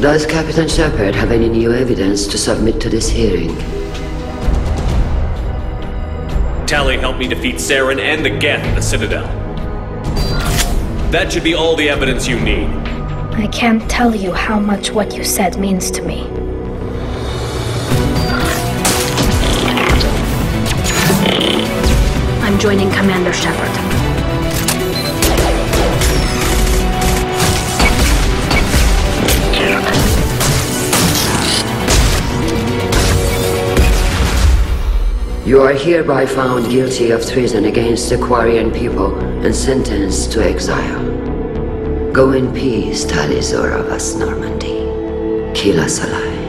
Does Captain Shepard have any new evidence to submit to this hearing? Tali helped me defeat Saren and the Geth at the Citadel. That should be all the evidence you need. I can't tell you how much what you said means to me. I'm joining Commander Shepard. You are hereby found guilty of treason against the Quarian people and sentenced to exile. Go in peace, Tali of us Normandy. Kill us alive.